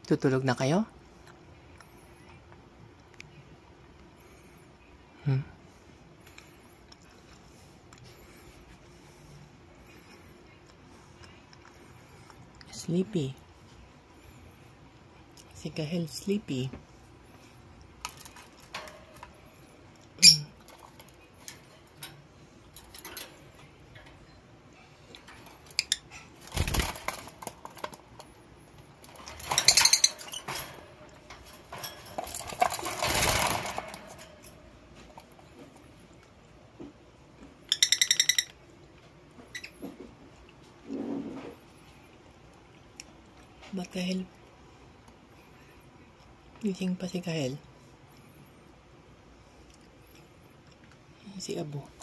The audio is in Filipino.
Tutulog na kayo? Sleepy. Si Kahel sleepy. Ba't Kahel? Gising pa si Kahel. Si Abo.